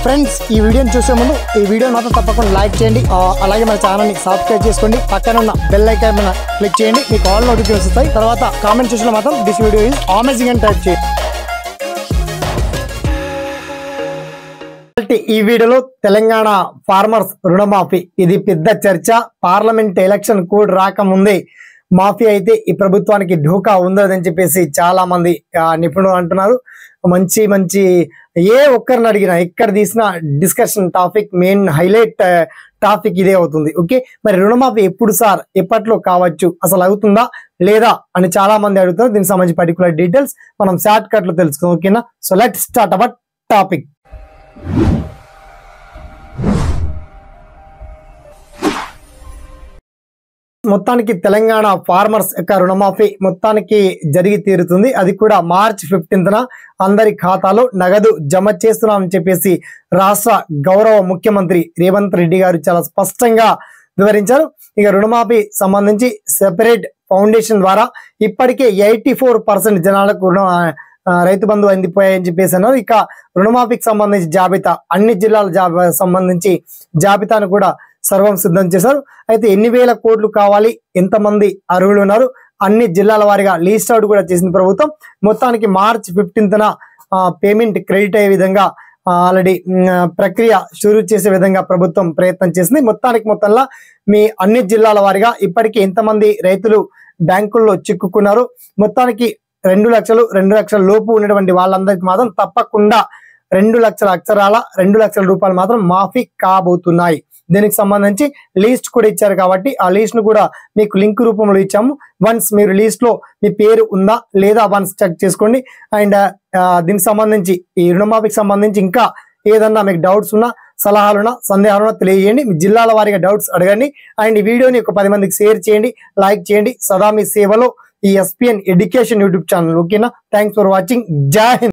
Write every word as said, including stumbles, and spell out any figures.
Friends ఈ వీడియోని చూసే ముందు ఈ వీడియో మాత్రం తప్పకుండా లైక్ చేయండి, అలాగే మన ఛానల్ని సబ్స్క్రైబ్ చేసుకోండి, పక్కన ఉన్న బెల్ ఐకాన్ మీద క్లిక్ చేయండి, మీకు ఆల్ నోటిఫికేషన్స్ వస్తాయి. తర్వాత కామెంట్ సెక్షన్లో మాత్రం దిస్ వీడియో ఈజ్ అమేజింగ్ అని టైప్ చేయండి. ఈ వీడియోలో తెలంగాణ ఫార్మర్స్ రుణమాఫీ ఇది పెద్ద చర్చ. పార్లమెంట్ ఎలక్షన్ కోడ్ రాకముందే మాఫీ అయితే ఈ ప్రభుత్వానికి ఢోకా ఉందని చెప్పేసి చాలా మంది నిపుణులు అంటున్నారు. మంచి మంచి ఏ ఒక్కరిని అడిగినా ఎక్కడ తీసినా discussion topic, main highlight topic ఇదే అవుతుంది. ఓకే, మరి రుణమాఫీ ఎప్పుడు సార్, ఎప్పట్లో కావచ్చు, అసలు అవుతుందా లేదా అని చాలా మంది అడుగుతారు. దీనికి సంబంధించి పర్టికులర్ డీటెయిల్స్ మనం షార్ట్ కట్ లో తెలుసుకుందాం. ఓకేనా, so let start our topic. మొత్తానికి తెలంగాణ ఫార్మర్స్ యొక్క రుణమాఫీ మొత్తానికి జరిగి తీరుతుంది. అది కూడా మార్చ్ ఫిఫ్టీన్త్న అందరి ఖాతాలో నగదు జమ చేస్తున్నామని చెప్పేసి రాష్ట్ర గౌరవ ముఖ్యమంత్రి రేవంత్ రెడ్డి గారు చాలా స్పష్టంగా వివరించారు. ఇక రుణమాఫీ సంబంధించి సెపరేట్ ఫౌండేషన్ ద్వారా ఇప్పటికే ఎయిటీ ఫోర్ పర్సెంట్ జనాలకు రుణ రైతు బంధు అందిపోయాయని చెప్పేసి అన్నారు. ఇక రుణమాఫీకి సంబంధించి జాబితా, అన్ని జిల్లాల జాబితా సంబంధించి జాబితాను కూడా సర్వం సిద్ధం చేశారు. అయితే ఎన్ని వేల కోట్లు కావాలి, ఎంతమంది అర్హులు ఉన్నారు, అన్ని జిల్లాల వారిగా లీస్ట్ అవుట్ కూడా చేసిన ప్రభుత్వం. మొత్తానికి మార్చ్ ఫిఫ్టీన్త్న పేమెంట్ క్రెడిట్ అయ్యే విధంగా ఆల్రెడీ ప్రక్రియ షురూ చేసే విధంగా ప్రభుత్వం ప్రయత్నం చేసింది. మొత్తానికి మొత్తంలో మీ అన్ని జిల్లాల వారిగా ఇప్పటికీ ఎంతమంది రైతులు బ్యాంకుల్లో చిక్కుకున్నారు, మొత్తానికి రెండు లక్షలు రెండు లక్షల లోపు ఉన్నటువంటి వాళ్ళందరికీ మాత్రం తప్పకుండా రెండు లక్షల అక్షరాల రెండు లక్షల రూపాయలు మాత్రం మాఫీ కాబోతున్నాయి. దీనికి సంబంధించి లీస్ట్ కూడా ఇచ్చారు కాబట్టి ఆ లీస్ట్ ను కూడా మీకు లింక్ రూపంలో ఇచ్చాము. వన్స్ మీరు లీస్ట్ లో మీ పేరు ఉందా లేదా వన్స్ చెక్ చేసుకోండి. అండ్ దీనికి సంబంధించి ఈ రుణమాఫీకి సంబంధించి ఇంకా ఏదన్నా మీకు డౌట్స్ ఉన్నా, సలహాలున్నా, సందేహాలున్నా తెలియజేయండి. మీ జిల్లాల వారిగా డౌట్స్ అడగండి. అండ్ ఈ వీడియోని ఒక పది మందికి షేర్ చేయండి, లైక్ చేయండి. సదా మీ సేవలో ఈ ఎస్పీఎన్ ఎడ్యుకేషన్ యూట్యూబ్ ఛానల్. ఓకేనా, thanks for watching. Jai Hind.